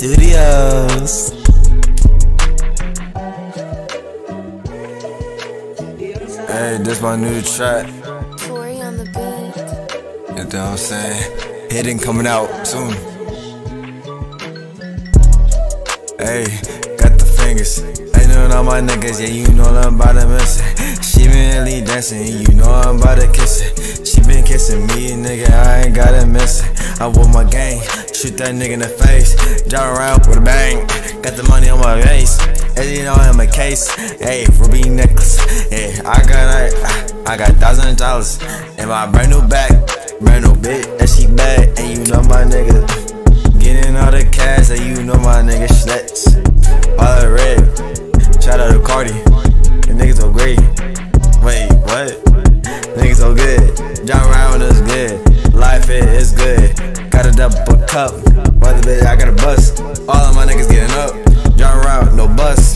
Studios. Hey, this my new track. Troy on the beat. You know what I'm saying? Hitting coming out soon. Hey, got the fingers. Ain't doing all my niggas, yeah, you know I'm about to miss it. She been really dancing, you know I'm about to kiss it. She been kissing me, nigga, I ain't gotta miss it. I want my gang, shoot that nigga in the face. Drive around with a bang, got the money on my face. As you know, I'm a case, hey, ruby necklace. Yeah, I got $1,000 in my brand new bag. Brand new bitch, that she bad, and you know my nigga getting all the cash, and you know my nigga Schlitz. All the red, shout out to Cardi, the niggas so great. Wait, what? Niggas so good, John around is good, life is good. Got a double cup, mother bitch, I got a bus. All of my niggas getting up, John around, no bus.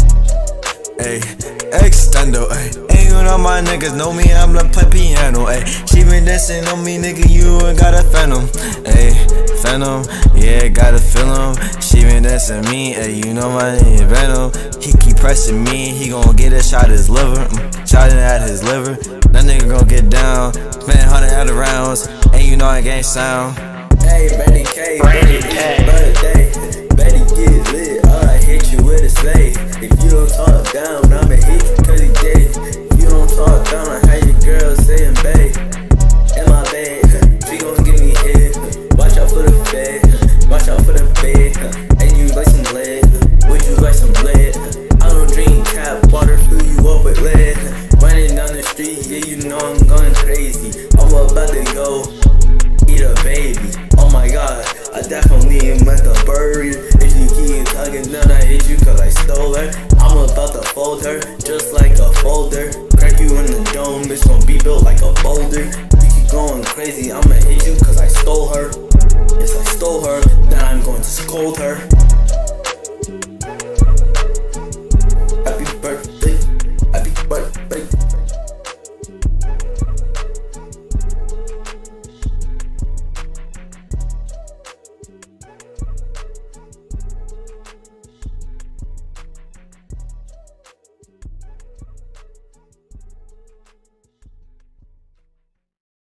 Ayy, extendo, ayy. Ain't you know my niggas know me, I'm the play piano, ayy. She been dancing on me, nigga, you ain't got a phantom, ayy. Phantom, yeah, gotta feel him. She been dancing me, ayy, you know my name Venom. He keep pressing me, he gon' get a shot at his liver, shot at his liver. That nigga gon' get down, spend 100 other rounds, and you know I ain't sound. Hey, Betty K, Betty birthday, Betty get lit, I hit you with a slay. If you don't talk down, I'ma hit you cause he dead. If you don't talk down, I had your girl saying babe. In my bed, she gon' give me head. Watch out for the bed, watch out for the bed. And you like some lead, would you like some lead? I don't drink tap water, fill you up with lead. Running down the street, yeah, you know I'm going crazy. I'm about to go eat a baby. Oh my god, I definitely meant to bury her. If you keep talking, then I hit you cause I stole her. I'm about to fold her, just like a folder. Crack you in the dome, it's gonna be built like a boulder. You keep going crazy, I'ma hit you cause I stole her. Yes, I stole her, then I'm going to scold her.